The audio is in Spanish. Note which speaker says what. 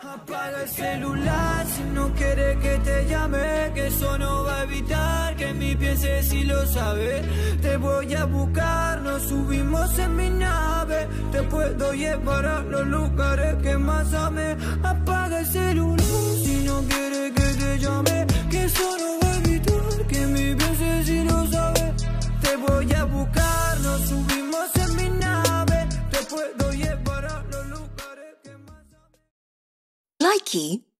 Speaker 1: Apaga el celular si no quieres que te llame, que eso no va a evitar que mi piense si lo sabes. Te voy a buscar, nos subimos en mi nave, te puedo llevar a los lugares que más amé. Apaga el celular si no quieres que te llame, que eso no va a evitar que mi piense si lo sabes. Te voy a buscar, nos subimos en mi nave, te puedo llevar a los lugares que más amé.
Speaker 2: Likey